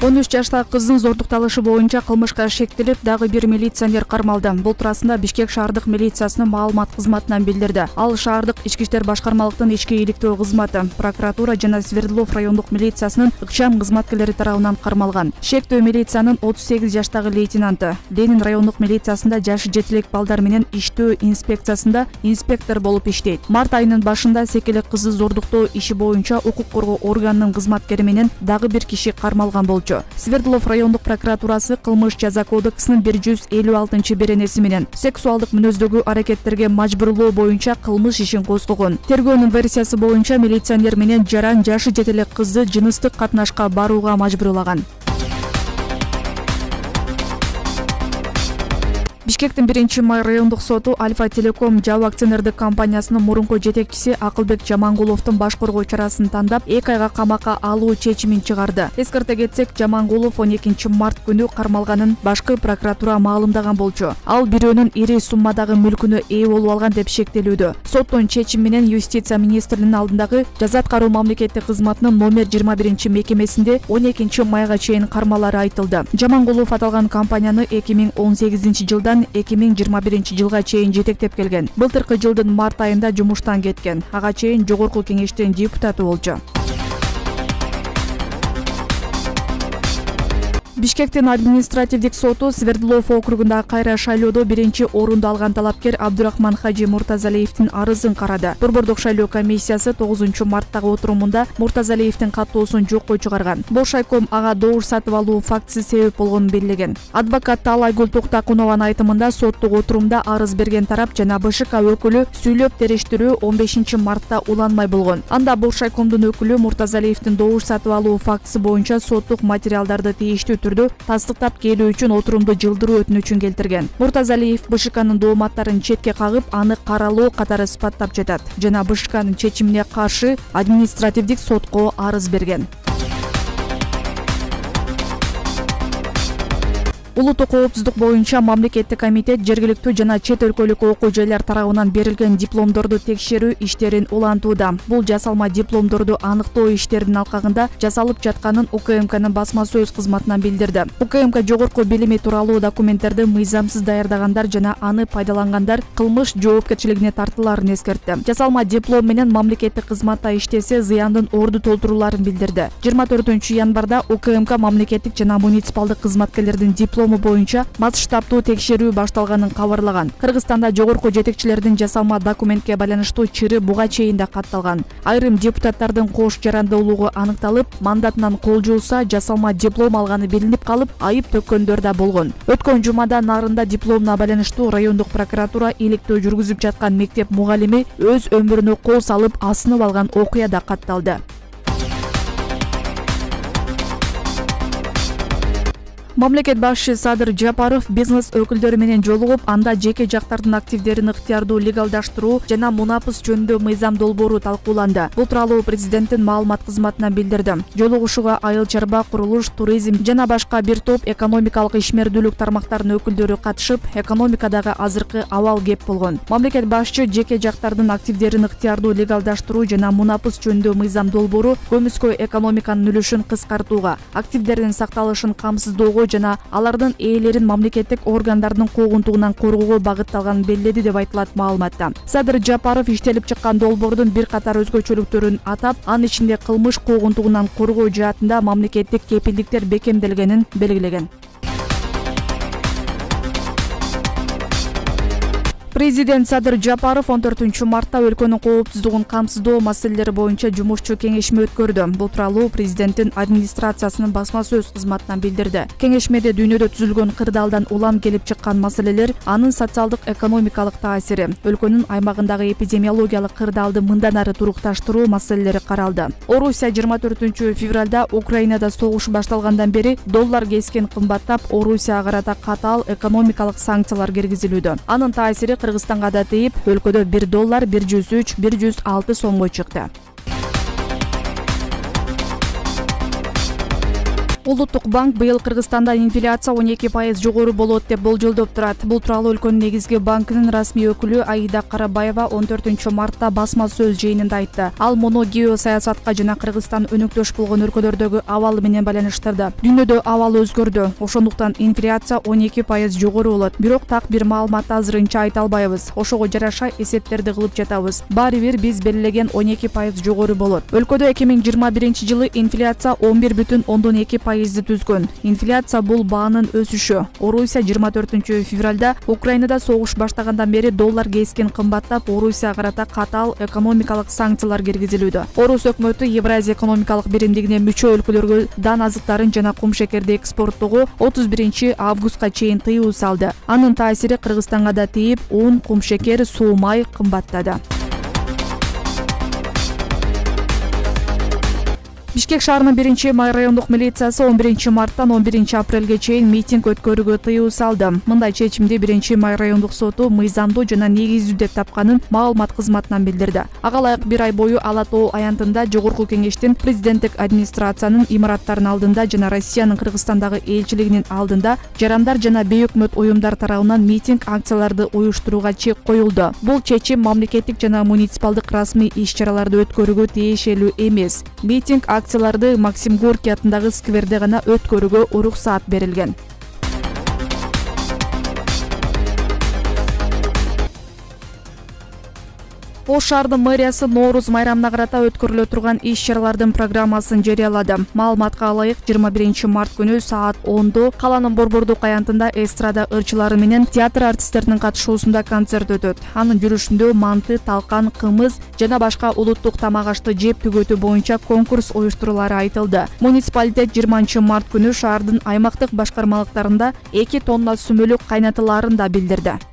13 жаштагы кыздын зордукталышы боюнча кылмышка шектелип, дагы бир милиционер кармалды. Бул туурасында Бишкек шаардык милициясынын маалымат кызматынан билдирди. Ал шаардык ички иштер башкармалыктын ички ийгиликтөө кызматы, прокуратура жана Свердлов райондук милициясынын ыкчам кызматкерлери тарабынан кармалган. Шектөө милициянын 38 жаштагы лейтенанты, Ленин райондук милициясында жашы жетилек балдар менен иштөө инспекциясында инспектор болуп иштейт. Март айынын башында секелек кызды зордуктоо иши боюнча укук коргоо органынын кызматкери менен дагы бир киши кармалган болчу. Свердлов райондук прокуратурасы кылмыш жаза кодексинин 156-беренеси менен сексуалдык мүнөздөгү аракеттерге мажбурлоо боюнча кылмыш ишин козгогон. Тергөөнүн версиясы боюнча милиционер менен жаран жашы жетелек кызды жыныстык катнашка барууга мажбурлаган. Бишкектин 1-май райондук соту Альфа Телеком Жабо акционердик компаниясынын мурунку жетекчиси Акылбек Жамангуловдун баш коргоо чарасын тандап 2 айга камакка алуу чечимин чыгарды. Эскерте кетсек, Жамангулов 12 март күнү кармалганын башкы прокуратура маалымдаган болчу. Ал бирөөнүн ири суммадагы мүлкүнө ээ болуп алган деп шектелүүдө. Соттун чечими менен Юстиция министрлигинин алдындагы жаза аткаруу мамлекеттик кызматынын номер 21 мекемесинде 12 майга чейин кармалары айтылды. Жамангулов аталган компанияны 2018 жылдан 2021 жылга чейин жетектеп келген. Былтыркы жылдын март айында жумуштан кеткен. Ага чейин жогорку кеңештин депутаты болчу. Бишкектин административдик соту Свердлов округунда кайра шайлоодо 1-орунду алган талапкер Абдурахман Хаджи Муртазалиевдин арызын карады. Борбордук шайлоо комиссиясы 9 марттагы отурумунда Муртазалиевдин каттоосун жокко чыгарган. Бошайком ага добуш сатып алуу фактысы себеп болгонун белгилеген. Адвокат Талайгүл Токтакунованын айтымында соттук отурумда арыз берген тарап жана БШК өкүлү сүйлөп териштирүү 15 мартта уланмай болгон. Анда Бошайкомдун өкүлү Муртазалиевдин добуш сатып алуу фактысы боюнча соттук материалдарды тийиштүү тастыктап келүү үчүн отурумду жылдыруу өтүнүчүн келтирген. Муртазалиев БШКнын дооматтарын четке кагып, аны каралоо катары сыпаттап жатат жана БШКнын чечимине каршы административдик сотко арыз берген. Улуттук коопсуздук боюнча мамлекеттик комитет жергиликтүү жана чет өлкөлүк окуу жайлар тарабынан берилген дипломдорду текшерүү иштерин улантууда. Бул жасалма дипломдорду аныктоо иштеринин алкагында жасалып жатканын УКМКнын басма сөз кызматынан билдирди. УКМК жогорку билими тууралуу документтерди мыйзамсыз даярдагандар жана аны пайдалангандар кылмыш жоопкерчилигине тартылаарын эскертти. Жасалма диплом менен мамлекеттик кызматта иштесе зыяндын орду толтуруларын билдирди. 24 январда УКМК мамлекеттик жана муниципалдык кызматкерлердин диплом боюнча масштабтуу текшерүү башталганын кабарлаган. Кыргызстанда жогорку жетекчилердин жасалма документке байланыштуу чыры буга чейин да катталган. Айрым депутаттардын кош жарандуулугу аныкталып, мандатынан кол жууса, жасалма диплом алганы билинип калып, айып төккөндөр да болгон. Өткөн жумада Нарында дипломуна байланыштуу райондук прокуратура иликтөө жүргүзүп жаткан мектеп мугалими өз өмүрүнө кол салып асынып алган окуя да катталды. Мамлекет башчы Садыр Жапаров бизнес өкүлдөрү менен жолугуп, анда жеке жактардын активдерин ыктыярдуу легалдаштыруу жана мунапыс жөнүндө мыйзам долбоору талкууланды. Бул тууралуу президенттин маалымат кызматынан билдирди. Жолугушууга айыл чарба, курулуш, туризм жана башка бир топ экономикалык ишмердүүлүк тармактарынын өкүлдөрү катышып, экономикадагы азыркы абал кеп болгон. Мамлекет башчы жеке жактардын активдерин ыктыярдуу легалдаштыруу жана мунапыс жөнүндө мыйзам долбоору көмүскө экономиканын үлүшүн кыскартууга, активдердин сакталышын камсыздоого жана алардын ээлерин мамлекеттик органдардын куугунтугунан коргоого багытталганын белгиледи деп айтылат маалыматта. Садыр Жапаров иштелип чыккан долбоордун бир катар өзгөчөлүктөрүн атап, анын ичинде кылмыш куугунтугунан коргоо жаатында мамлекеттик кепилдиктер бекемделгенин белгилеген. Президент Садыр Жапаров 14 мартта өлкөнүн коопсуздугун камсыздоо маселелери боюнча жумушчу кеңешме өткөрдү. Бул тууралуу президенттин администрациясынын басма сөз кызматынан билдирди. Кеңешмеде дүйнөдө түзүлгөн кырдаалдан улам келип чыккан маселелер, анын социалдык экономикалык таасири, өлкөнүн аймагындагы эпидемиологиялык кырдаалды мындан ары турукташтыруу маселелери каралды. Орусия 24 февралда Украинада согуш башталгандан бери доллар кескен кымбаттап, Орусияга карата катаал экономикалык санкциялар киргизилүүдө. Анын таасири Кыргызстанга да тийип, өлкөдө 1 доллар 103-106 сомго чыкты. Улуттук банк быйыл Кыргызстанда инфляция 12% жогору болот деп болжолдоп турат. Бул тууралуу өлкөнүн негизги банкынын расмий өкүлү Аида Карабаева 14-мартта басма сөз жыйынында айтты. Ал муну геосаясатка жана Кыргызстан өнөктөш болгон өлкөлөрдөгү абалы менен байланыштырды. Дүйнөдө абал өзгөрдү. Ошондуктан инфляция 12% жогору болот. Бирок так бир маалыматты азырынча айта албайбыз. Ошого жараша эсептерди кылып жатабыз. Баары бир биз белгилеген 12% жогору болот. Өлкөдө 2021-жылы инфляция 11,2% түзгөн. Инфляция бул баанын өсүшү. Орусия 24-февралда Украинада согуш баштагандан бери доллар кескен кымбаттап, Орусияга карата катаал экономикалык санкциялар киргизилүүдө. Орус өкмөтү Евразия экономикалык биримдигине мүчө өлкөлөргө дан азыктарын жана кумшекерди экспорттоого 31-августка чейин тыюу салды. Анын таасири Кыргызстанга да тийип, un, кумшекер, суу, май кымбаттады. Бишкек шаарынын 1-май райондук милициясы 11-марттан 11-апрелге чейин митинг өткөрүүгө тыюу салды. Мындай чечимди 1-май райондук соту мыйзамдуу жана негиздүү деп тапканын маалымат кызматынан билдирди. Ага ылайык бир ай бою Ала Тоо аянтында Жогорку Кеңештин президенттик администрациянын имараттарынын алдында жана Россиянын Кыргызстандагы элчилигинин алдында жарандар жана бейөкмөт уюмдар тарабынан митинг акцияларды уюштурууга чек коюлду. Бул чечим мамлекеттик жана муниципалдык расмий иш-чараларды өткөрүүгө тиешелүү эмес. Митинг акцияларды Максим Горький атындагы скверде гана өткөрүүгө уруксаат берилген. Ош шаардын мэриясы Нооруз майрамына карата өткөрүлө турган иш-чаралардын программасын жарыялады. Маалыматка ылайык 21-март күнү саат 10-до каланын Борбордук аянтында эстрада ырчылары менен театр артисттеринин катышуусунда концерт өтөт. Анын жүрүшүндө манты, талкан, кымыз жана башка улуттук тамак ашты жеп түгөтүү боюнча конкурс уюштурулары айтылды. Муниципалитет 20-март күнү шаардын аймактык башкармалыктарында 2 тонна сүмөлүк кайнатыларын да билдирди.